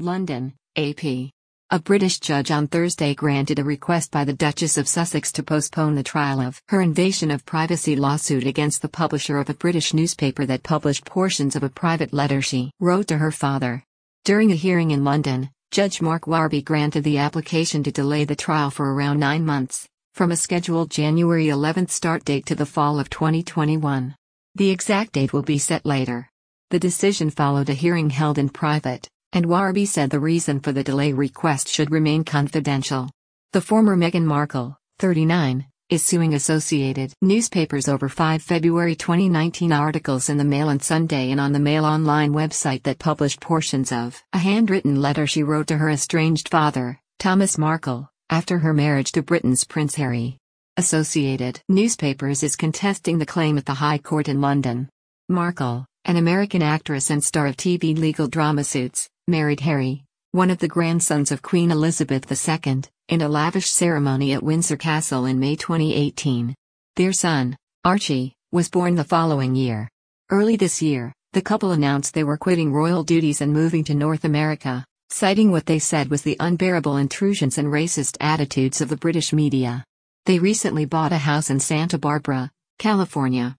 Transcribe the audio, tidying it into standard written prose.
London, AP. A British judge on Thursday granted a request by the Duchess of Sussex to postpone the trial of her invasion of privacy lawsuit against the publisher of a British newspaper that published portions of a private letter she wrote to her father. During a hearing in London, Judge Mark Warby granted the application to delay the trial for around 9 months, from a scheduled January 11 start date to the fall of 2021. The exact date will be set later. The decision followed a hearing held in private, and Warby said the reason for the delay request should remain confidential. The former Meghan Markle, 39, is suing Associated newspapers over 5 February 2019 articles in the Mail on Sunday and on the Mail online website that published portions of a handwritten letter she wrote to her estranged father, Thomas Markle, after her marriage to Britain's Prince Harry. Associated Newspapers is contesting the claim at the High Court in London. Markle, an American actress and star of TV legal drama Suits, married Harry, one of the grandsons of Queen Elizabeth II, in a lavish ceremony at Windsor Castle in May 2018. Their son, Archie, was born the following year. Early this year, the couple announced they were quitting royal duties and moving to North America, citing what they said was the unbearable intrusions and racist attitudes of the British media. They recently bought a house in Santa Barbara, California.